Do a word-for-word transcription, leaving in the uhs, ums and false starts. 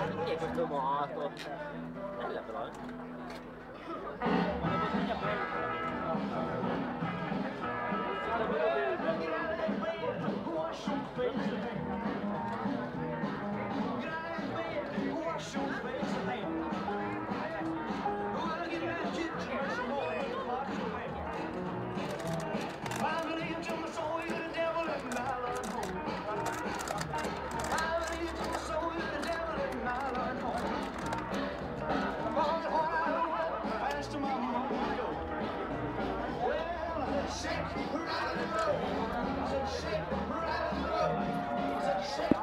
Chi è questo morto? Bella però, eh. Una bottiglia Shake, right on the road. I said, shake, right on the road. I said, shake.